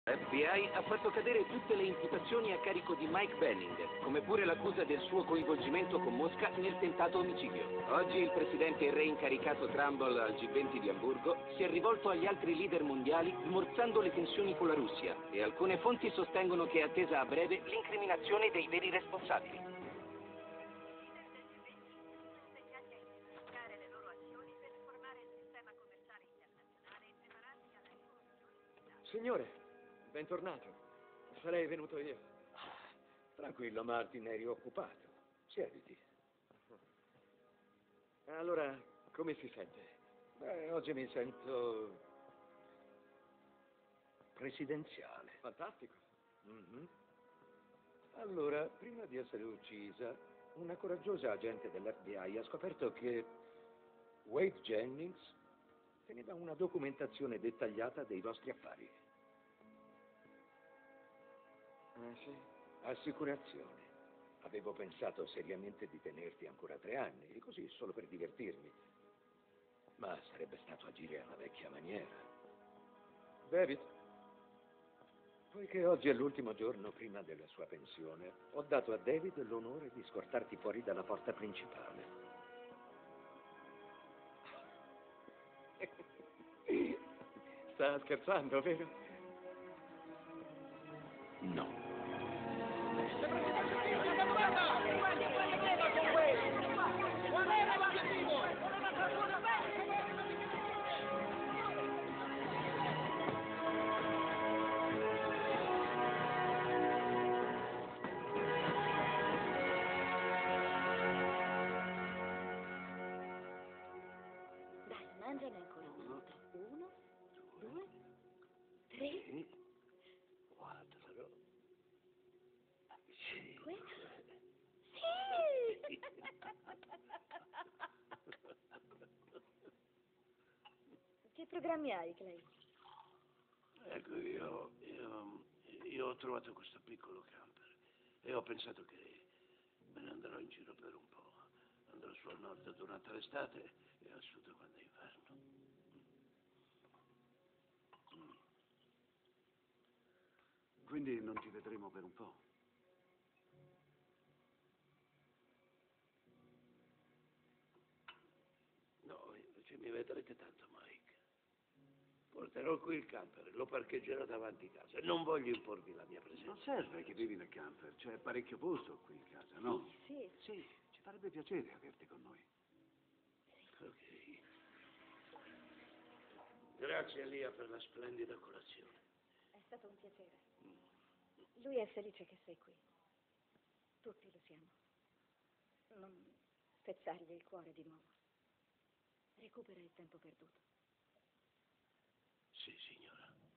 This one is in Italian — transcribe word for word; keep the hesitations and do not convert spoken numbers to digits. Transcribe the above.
F B I ha fatto cadere tutte le imputazioni a carico di Mike Benning, come pure l'accusa del suo coinvolgimento con Mosca nel tentato omicidio. Oggi il presidente e re incaricato Trumbull al G venti di Amburgo si è rivolto agli altri leader mondiali smorzando le tensioni con la Russia e alcune fonti sostengono che è attesa a breve l'incriminazione dei veri responsabili. Signore, bentornato. Sarei venuto io. Tranquillo, Martin, eri occupato. Siediti. Allora, come si sente? Beh, oggi mi sento presidenziale. Fantastico. Mm-hmm. Allora, prima di essere uccisa, una coraggiosa agente dell'F B I ha scoperto che Wade Jennings teneva una documentazione dettagliata dei vostri affari. Ah, sì? Assicurazione. Avevo pensato seriamente di tenerti ancora tre anni, così solo per divertirmi. Ma sarebbe stato agire alla vecchia maniera. David? Poiché oggi è l'ultimo giorno prima della sua pensione, ho dato a David l'onore di scortarti fuori dalla porta principale. Sta scherzando, vero? No. Dai, mangiane ancora una volta. Uno, due, tre, Sì. Quattro. cinque. Cinque. Sì! Che programmi hai, Clay? Ecco, io, io, io ho trovato questo piccolo camper e ho pensato che me ne andrò in giro per un po'. Andrò sul nord durante l'estate e al sud quando è inverno. Mm. Quindi non ci vedremo per un po'? No, invece mi vedrete tanto, Mike. Porterò qui il camper, lo parcheggerò davanti a casa e non voglio imporvi la mia presenza. Non serve che vivi nel camper, c'è parecchio posto qui in casa, no? Sì, Sì, ci farebbe piacere averti con noi. Ok. Grazie, Lia, per la splendida colazione. è stato un piacere. Lui è felice che sei qui. Tutti lo siamo. Non spezzargli il cuore di nuovo. Recupera il tempo perduto. Sì, signora.